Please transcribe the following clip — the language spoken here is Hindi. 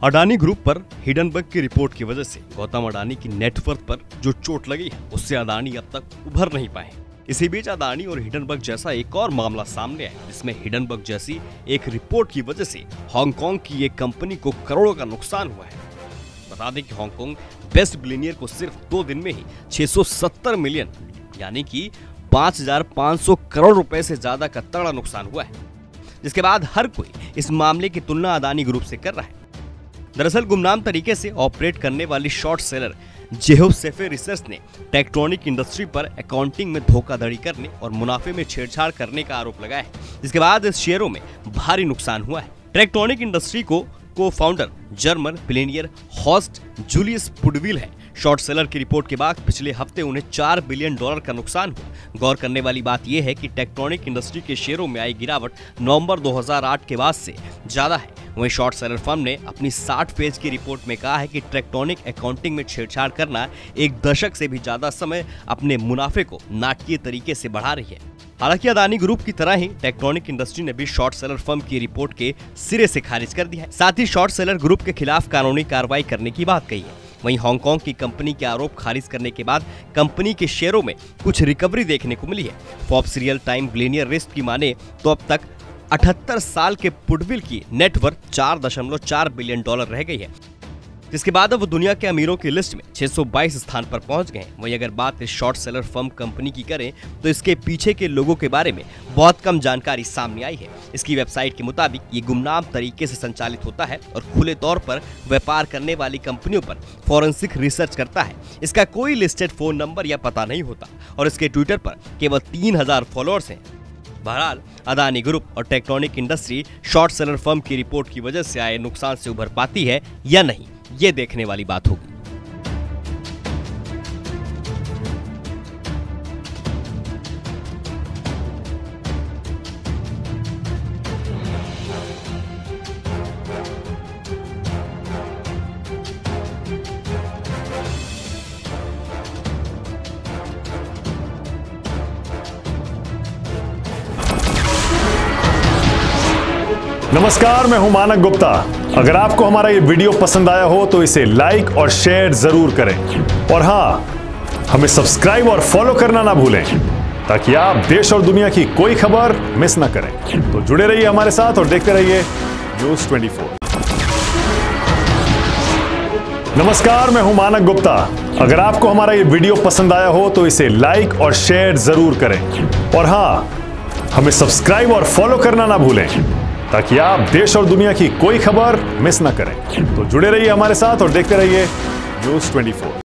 अडानी ग्रुप पर हिडनबर्ग की रिपोर्ट की वजह से गौतम अडानी की नेटवर्थ पर जो चोट लगी है उससे अडानी अब तक उभर नहीं पाए। इसी बीच अडानी और हिडनबर्ग जैसा एक और मामला सामने आया जिसमें हिडनबर्ग जैसी एक रिपोर्ट की वजह से हांगकांग की एक कंपनी को करोड़ों का नुकसान हुआ है। बता दें कि हांगकांग बेस्ट बिलियनियर को सिर्फ 2 दिन में ही 670 मिलियन यानी कि 5,500 करोड़ रुपए से ज्यादा का तगड़ा नुकसान हुआ है, जिसके बाद हर कोई इस मामले की तुलना अडानी ग्रुप से कर रहा है। दरअसल गुमनाम तरीके से ऑपरेट करने वाली short seller Jehoshaphat research ने टेक्ट्रॉनिक इंडस्ट्री पर अकाउंटिंग में धोखाधड़ी करने और मुनाफे में छेड़छाड़ करने का आरोप लगाया है, जिसके बाद इस शेयरों में भारी नुकसान हुआ है। टेक्ट्रॉनिक इंडस्ट्री को founder German billionaire Horst Julius Pudwill है। शॉर्ट सेलर की रिपोर्ट के बाद पिछले हफ्ते उन्हें $4 बिलियन का नुकसान हुआ। गौर करने वाली बात यह है कि टेक्ट्रॉनिक इंडस्ट्री के शेयरों में आई गिरावट नवंबर 2008 के बाद से ज्यादा है। वहीं शॉर्ट सेलर फर्म ने अपनी 60 पेज की रिपोर्ट में कहा है कि टेक्ट्रॉनिक अकाउंटिंग में छेड़छाड़ करना एक दशक से भी ज्यादा समय अपने मुनाफे को नाटकीय तरीके से बढ़ा रही है। हालांकि अडानी ग्रुप की तरह ही टेक्ट्रॉनिक इंडस्ट्री ने भी शॉर्ट सेलर फर्म की रिपोर्ट के सिरे से खारिज कर दिया है। साथ ही शॉर्ट सेलर ग्रुप के खिलाफ कानूनी कार्रवाई करने की बात कही है। वहीं हांगकांग की कंपनी के आरोप खारिज करने के बाद कंपनी के शेयरों में कुछ रिकवरी देखने को मिली है। Forbes real time billionaire list की माने तो अब तक 78 साल के पुडविल की नेटवर्थ $4.4 बिलियन रह गई है, जिसके बाद अब वो दुनिया के अमीरों की लिस्ट में 622 स्थान पर पहुंच गए हैं। वहीं अगर बात इस शॉर्ट सेलर फर्म कंपनी की करें तो इसके पीछे के लोगों के बारे में बहुत कम जानकारी सामने आई है। इसकी वेबसाइट के मुताबिक ये गुमनाम तरीके से संचालित होता है और खुले तौर पर व्यापार करने वाली कंपनियों पर फॉरेंसिक रिसर्च करता है। इसका कोई लिस्टेड फोन नंबर या पता नहीं होता और इसके ट्विटर पर केवल 3000 फॉलोअर्स हैं। बहरहाल अडानी ग्रुप और Techtronic industry short seller firm की रिपोर्ट की वजह से आए नुकसान से उभर पाती है या नहीं, ये देखने वाली बात होगी। नमस्कार, मैं हूं मानक गुप्ता। अगर आपको हमारा ये वीडियो पसंद आया हो तो इसे लाइक और शेयर जरूर करें और हां, हमें सब्सक्राइब और फॉलो करना ना भूलें ताकि आप देश और दुनिया की कोई खबर मिस ना करें। तो जुड़े रहिए हमारे साथ और देखते रहिए न्यूज़ 24। नमस्कार, मैं हूं मानक गुप्ता। अगर आपको हमारा ये वीडियो पसंद आया हो तो इसे लाइक और शेयर जरूर करें और हां, हमें सब्सक्राइब और फॉलो करना ना भूलें ताकि आप देश और दुनिया की कोई खबर मिस ना करें। तो जुड़े रहिए हमारे साथ और देखते रहिए न्यूज़ 24।